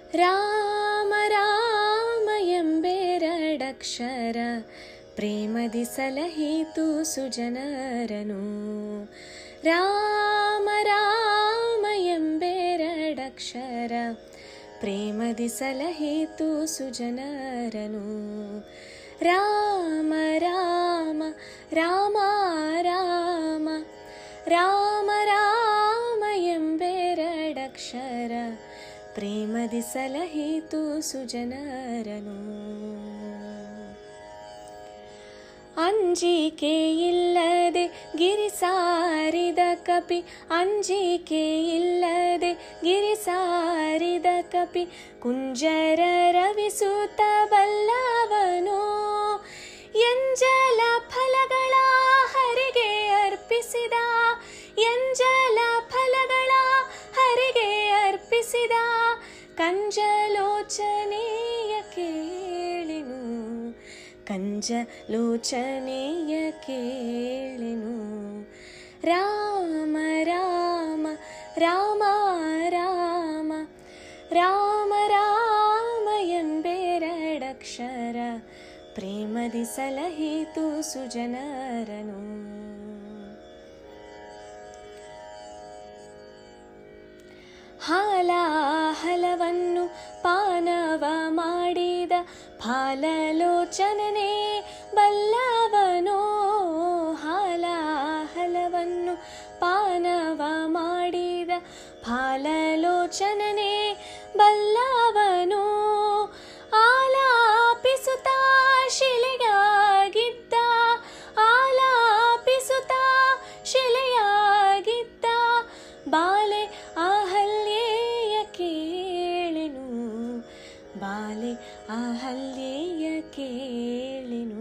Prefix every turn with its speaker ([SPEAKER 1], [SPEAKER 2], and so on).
[SPEAKER 1] ರಾಮ ರಾಮ ಎಂಬೆರಡಕ್ಷರ ಪ್ರೇಮದಿ ಸಲಹಿತು ಸುಜನರನು. ರಾಮ ರಾಮ ಎಂಬೆರಡಕ್ಷರ ಪ್ರೇಮದಿ ಸಲಹಿತು ಸುಜನರನು. ರಾಮ ರಾಮ ರಾಮ ರಾಮ ರಾಮ ರಾಮ ಎಂಬೆರಡಕ್ಷರ ಪ್ರೇಮದಿ ಸಲಹಿತು ಸುಜನರನು. ಅಂಜಿಕೆಯಿಲ್ಲದೆ ಗಿರಿ ಸಾರಿದ ಕಪಿ, ಅಂಜಿಕೆಯಿಲ್ಲದೆ ಗಿರಿ ಸಾರಿದ ಕಪಿ, ಕುಂಜರ ರವಿಸುತ್ತ ಬಲ್ಲವನು. ಎಂಜಲ ಫಲಗಳ ಹರಿಗೆ ಅರ್ಪಿಸಿದ, ಎಂಜಲ ಫಲಗಳ ಹರಿಗೆ ಅರ್ಪಿಸಿದ, ಕಂಜಲೋಚನೆಯ ಕೇಳೆನು, ಕಂಜಲೋಚನೆಯ ಕೇಳೆನು. ರಾಮ ರಾಮ ರಾಮ ರಾಮ ರಾಮ ರಾಮ ಎಂಬೆರಡಕ್ಷರ ಪ್ರೇಮದಿ ಸಲಹಿತು ಸುಜನರನು. ಹಾಲಾಹಲವನ್ನು ಪಾನವ ಮಾಡಿದ ಫಾಲಲೋಚನನೇ ಬಲ್ಲವನೋ. ಹಾಲಾಹಲವನ್ನು ಪಾನವ ಮಾಡಿದ ಫಾಲಲೋಚನನೇ ಬಲ್ಲವನೋ. ಆಲಾಪಿಸುತ್ತಾ ಶಿಲೆಯಾಗಿದ್ದ, ಆಲಾಪಿಸುತ್ತಾ ಶಿಲೆಯಾಗಿದ್ದ ಬಾಲೆ ಅಹಲ್ಯೆಯ ಕೇಳೆನು, ಬಾಲೆ ಅಹಲ್ಯೆಯ ಕೇಳೆನು.